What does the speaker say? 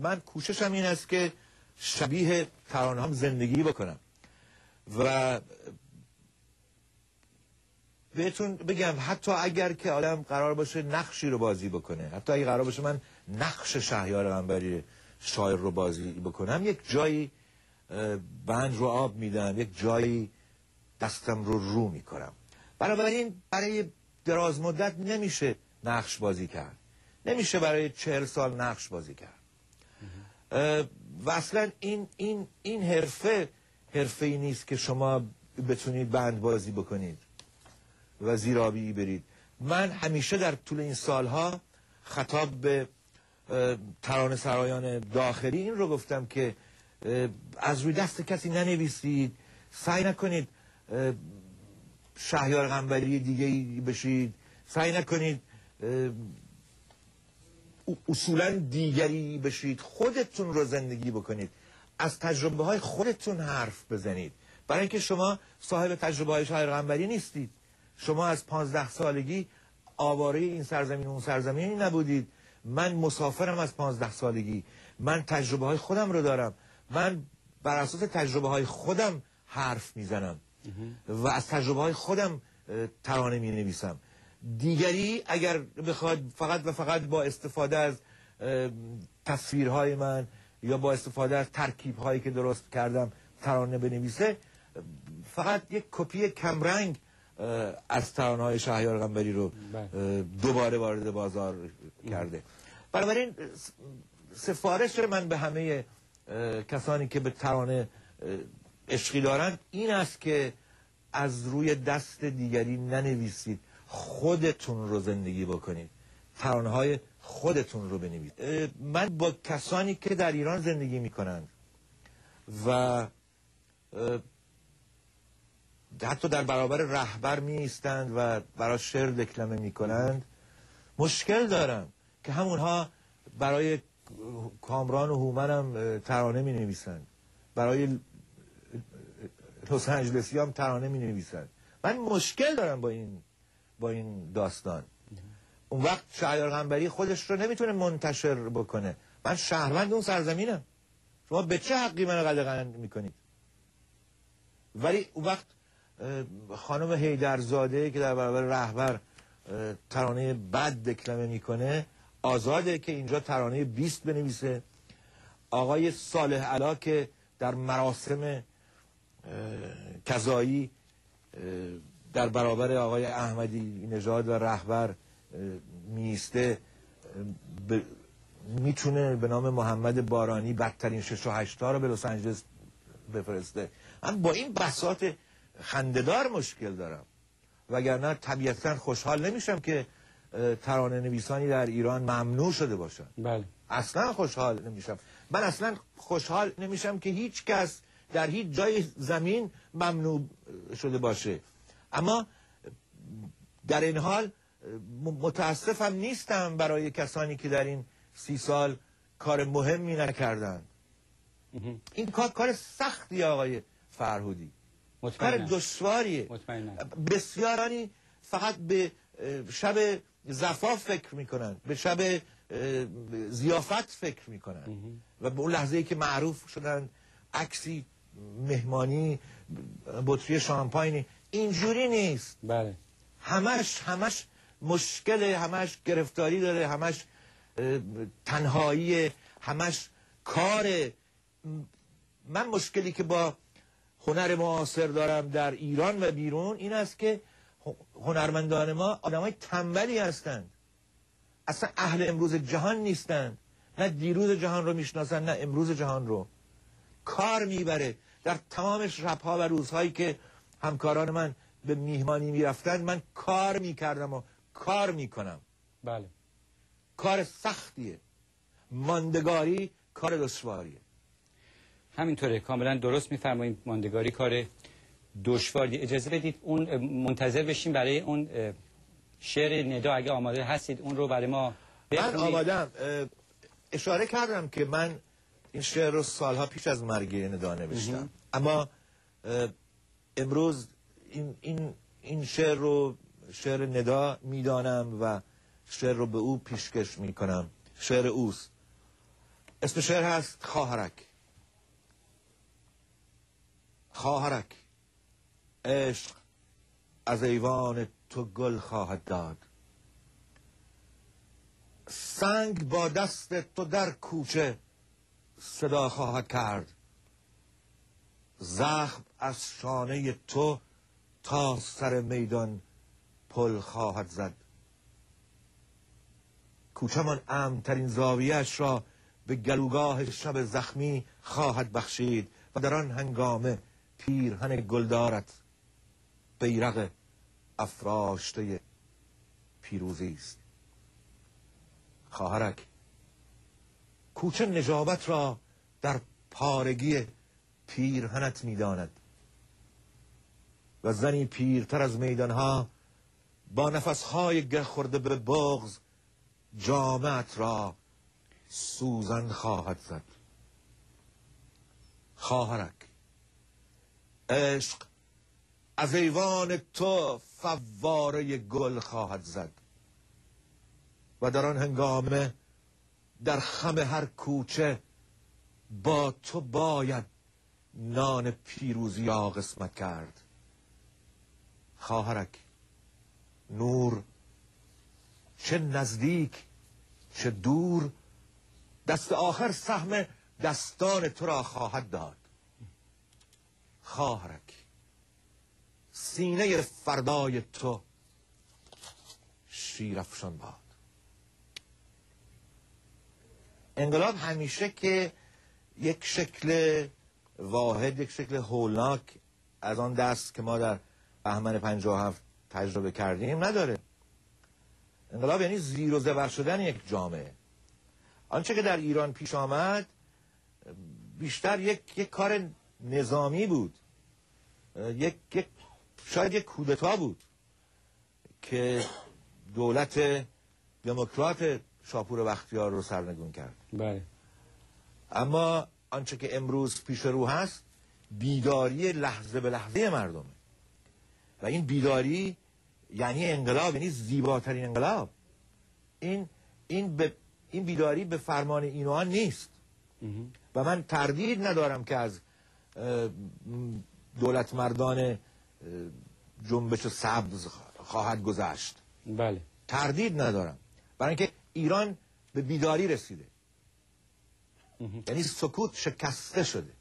من کوششم این است که شبیه ترانه هم زندگی بکنم و بهتون بگم حتی اگر که آدم قرار باشه نقشی رو بازی بکنه، حتی اگر قرار باشه من نقش شهریار قنبری شاعر رو بازی بکنم، یک جایی بند رو آب میدم، یک جایی دستم رو میکنم. بنابراین برای دراز مدت نمیشه نقش بازی کرد، نمیشه برای 40 سال نقش بازی کرد و اصلا این حرفه ای نیست که شما بتونید بند بازی بکنید و زیرآبی برید. من همیشه در طول این سالها خطاب به ترانه سرایان داخلی این رو گفتم که از روی دست کسی ننویسید، سعی نکنید شهریار قنبری دیگه بشید، سعی نکنید اصولا دیگری بشید، خودتون رو زندگی بکنید، از تجربه های خودتون حرف بزنید، برای اینکه شما صاحب تجربه های شهریار قنبری نیستید. شما از 15 سالگی آواره این سرزمین و اون سرزمینی نبودید. من مسافرم از 15 سالگی، من تجربه های خودم رو دارم، من بر اساس تجربه های خودم حرف میزنم و از تجربه های خودم ترانه می نویسم. دیگری اگر بخواد فقط و فقط با استفاده از تصویرهای من یا با استفاده از ترکیبهایی که درست کردم ترانه بنویسه، فقط یک کپی کمرنگ از ترانه های شهریار قنبری رو دوباره وارد بازار کرده. بنابراین سفارش من به همه کسانی که به ترانه عشقی دارند این است که از روی دست دیگری ننویسید، خودتون رو زندگی بکنید، ترانه های خودتون رو بنویسید. من با کسانی که در ایران زندگی میکنند و حتی در برابر رهبر می ایستند و برای شعر دکلمه می کنند مشکل دارم که همونها برای کامران و هومن هم ترانه می نویسند، برای لس آنجلسی هم ترانه می نویسند. من مشکل دارم با این داستان. اون وقت شهریار قنبری خودش رو نمیتونه منتشر بکنه. من شهروند اون سرزمینم، شما به چه حقی منو قدغن میکنید؟ ولی اون وقت خانم حیدرزاده که در برابر رهبر ترانه بد دکلمه میکنه آزاده که اینجا ترانه 20 بنویسه. آقای صالح علا که در مراسم قضایی در برابر آقای احمدی نژاد و رهبر میسته میتونه به نام محمد بارانی بدترین 6 و 8 تا رو به لس آنجلس بفرسته. من با این بساط خنده‌دار مشکل دارم، وگرنه طبیعتا خوشحال نمیشم که ترانه نویسانی در ایران ممنوع شده باشن. بله. اصلا خوشحال نمیشم. من اصلا خوشحال نمیشم که هیچ کس در هیچ جای زمین ممنوع شده باشه. اما در این حال متاسفم نیستم برای کسانی که در این 30 سال کار مهمی نکردند. این کار سختی آقای فرهودی، کار دشواریه. بسیارانی فقط به شب زفاف فکر میکنن، به شب ضیافت فکر میکنن و به اون لحظه‌ای که معروف شدن عکسی مهمانی بطری شامپاینی. اینجوری نیست. بله. همش مشکل، همش گرفتاری داره، همش تنهایی، همش کار. من مشکلی که با هنر معاصر دارم در ایران و بیرون این است که هنرمندان ما آدمای تنبلی هستند، اصلا اهل امروز جهان نیستند، نه دیروز جهان رو میشناسن نه امروز جهان رو. کار میبره. در تمام شبها و روزهایی که همکاران من به میهمانی میرفتن من کار میکردم و کار میکنم. بله. کار سختیه، ماندگاری کار دشواریه. همینطوره، کاملا درست میفرمایید، ماندگاری کار دشواریه. اجازه بدید اون منتظر بشیم برای اون شعر ندا، اگه آماده هستید اون رو برای ما بخونید. من آمادم. اشاره کردم که من این شعر رو سالها پیش از مرگ ندا نوشتم، اما امروز این شعر رو شعر ندا میدانم و شعر رو به او پیشکش میکنم. شعر اوست. اسم شعر هست خواهرک. خواهرک عشق از ایوان تو گل خواهد داد، سنگ با دست تو در کوچه صدا خواهد کرد، زخم از شانه تو تا سر میدان پل خواهد زد. کوچه‌مان امن‌ترین زاویه‌اش را به گلوگاه شب زخمی خواهد بخشید و در آن هنگامه پیرهن گلدارت بیرق افراشته پیروزی است. خواهرک کوچه نجابت را در پارگی پیرهنت می‌داند و زنی پیرتر از میدانها با نفسهای گه خورده به بغض جامعت را سوزن خواهد زد. خواهرک عشق از ایوان تو فواره گل خواهد زد و در آن هنگامه در خم هر کوچه با تو باید نان پیروزی را قسمت کرد. خواهرک نور چه نزدیک چه دور دست آخر سهم دستان تو را خواهد داد. خواهرک سینه فردای تو شیرافشان باد. انقلاب همیشه که یک شکل واحد، یک شکل هولناک از آن دست که ما در بهمن 57 تجربه کردیم نداره. انقلاب یعنی زیر و زبر شدن یک جامعه. آنچه که در ایران پیش آمد بیشتر یک کار نظامی بود، شاید یک کودتا بود که دولت دموکرات شاپور بختیار رو سرنگون کرد. بله. اما آنچه که امروز پیش رو هست بیداری لحظه به لحظه مردمه و این بیداری یعنی انقلاب، یعنی زیباترین انقلاب. این بیداری به فرمان این و آن نیست و من تردید ندارم که از دولت مردان جنبش سبز خواهد گذشت. بله. تردید ندارم، برای اینکه ایران به بیداری رسیده. یعنی سکوت شکسته شده.